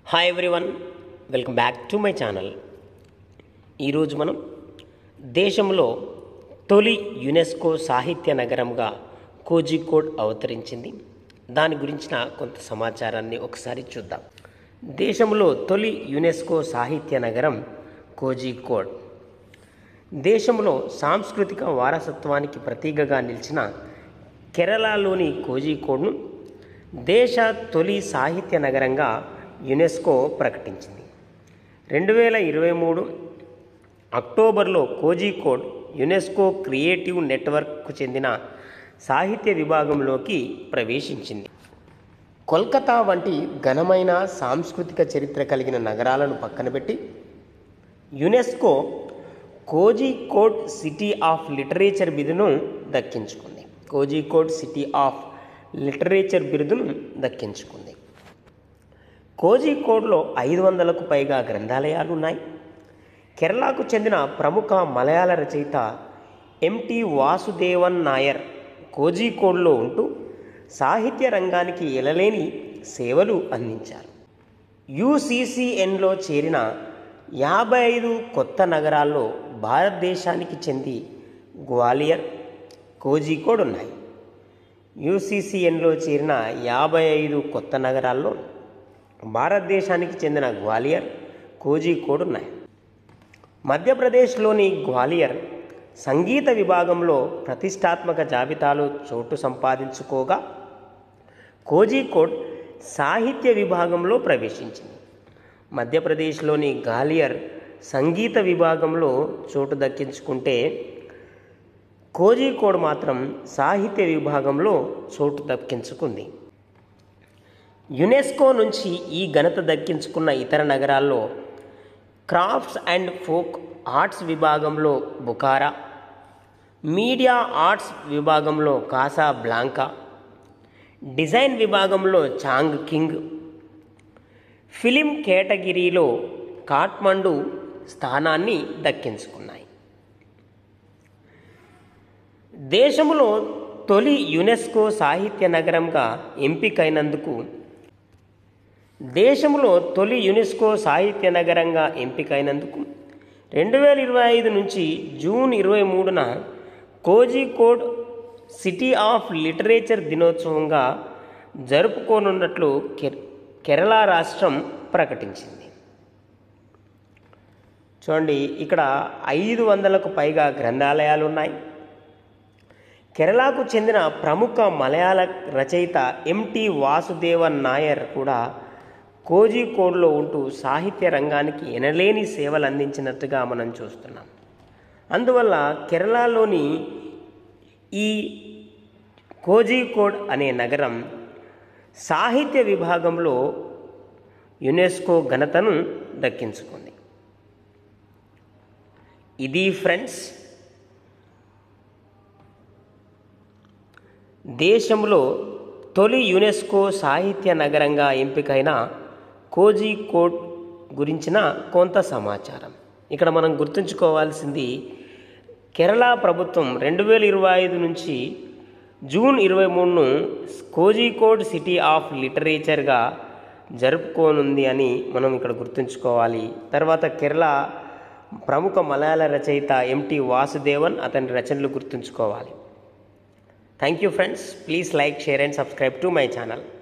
Hi everyone, welcome back to my channel. ఈరోజు మనం దేశంలో తొలి యునెస్కో సాహిత్య నగరంగా కోజికోడ్ అవతరించింది. దాని గురించిన కొంత సమాచారాన్ని ఒకసారి చూద్దాం. దేశంలో తొలి యునెస్కో సాహిత్య నగరం కోజికోడ్. దేశంలో సాంస్కృతిక వారసత్వానికి ప్రతీకగా నిలిచిన కేరళలోని కోజికోడ్ను దేశ తొలి సాహిత్య నగరంగా యునెస్కో ప్రకటించింది. 2023 అక్టోబర్లో కోజికోడ్ యునెస్కో క్రియేటివ్ నెట్వర్క్కు చెందిన సాహిత్య విభాగంలోకి ప్రవేశించింది. కోల్కతా వంటి ఘనమైన సాంస్కృతిక చరిత్ర కలిగిన నగరాలను పక్కనపెట్టి UNESCO Kozhikode city of literature బిరుదును దక్కించుకుంది. కోజికోడ్ సిటీ ఆఫ్ లిటరేచర్ బిరుదును దక్కించుకుంది. కోజికోడ్లో 500కు పైగా గ్రంథాలయాలు ఉన్నాయి. కేరళకు చెందిన ప్రముఖ మలయాళ రచయిత ఎంటి వాసుదేవన్ నాయర్ కోజికోడ్లో ఉంటూ సాహిత్య రంగానికి ఎనలేని సేవలు అందించారు. యుసిసిఎన్లో చేరిన 55 కొత్త నగరాల్లో భారతదేశానికి చెంది గ్వాలియర్, కోజికోడ్ ఉన్నాయి. యుసిసిఎన్లో చేరిన 55 కొత్త నగరాల్లో భారతదేశానికి చెందిన గ్వాలియర్, కోజికోడ్ ఉన్నాయి. మధ్యప్రదేశ్లోని గ్వాలియర్ సంగీత విభాగంలో ప్రతిష్టాత్మక జాబితాలో చోటు సంపాదించుకోగా కోజికోడ్ సాహిత్య విభాగంలో ప్రవేశించింది. మధ్యప్రదేశ్లోని గ్వాలియర్ సంగీత విభాగంలో చోటు దక్కించుకుంటే కోజికోడ్ మాత్రం సాహిత్య విభాగంలో చోటు దక్కించుకుంది. యునెస్కో నుంచి ఈ ఘనత దక్కించుకున్న ఇతర నగరాల్లో క్రాఫ్ట్స్ అండ్ ఫోక్ ఆర్ట్స్ విభాగంలో బుఖారా, మీడియా ఆర్ట్స్ విభాగంలో కాసా బ్లాంకా, డిజైన్ విభాగంలో చాంగ్ కింగ్, ఫిలిం కేటగిరీలో కాఠ్మండు స్థానాన్ని దక్కించుకున్నాయి. దేశంలో తొలి యునెస్కో సాహిత్య నగరంగా ఎంపికైనందుకు 2025 నుంచి జూన్ 23న కోజికోడ్ సిటీ ఆఫ్ లిటరేచర్ దినోత్సవంగా జరుపుకోనున్నట్లు కేరళ రాష్ట్రం ప్రకటించింది. చూడండి, ఇక్కడ 500కు పైగా గ్రంథాలయాలు ఉన్నాయి. కేరళకు చెందిన ప్రముఖ మలయాళ రచయిత ఎంటి వాసుదేవన్ నాయర్ కూడా కోజికోడ్లో ఉంటూ సాహిత్య రంగానికి ఎనలేని సేవలు అందించినట్టుగా మనం చూస్తున్నాం. అందువల్ల కేరళలోని ఈ కోజికోడ్ అనే నగరం సాహిత్య విభాగంలో యునెస్కో ఘనతను దక్కించుకుంది. ఇది ఫ్రెండ్స్, దేశంలో తొలి యునెస్కో సాహిత్య నగరంగా ఎంపికైన కోజికోడ్ గురించిన కొంత సమాచారం. ఇక్కడ మనం గుర్తుంచుకోవాల్సింది, కేరళ ప్రభుత్వం 2025 నుంచి జూన్ 23ను కోజికోడ్ సిటీ ఆఫ్ లిటరేచర్గా జరుపుకోనుంది అని మనం ఇక్కడ గుర్తుంచుకోవాలి. తర్వాత కేరళ ప్రముఖ మలయాళ రచయిత ఎంటి వాసుదేవన్, అతని రచనలు గుర్తుంచుకోవాలి. Thank you friends. Please like, share and subscribe to my channel.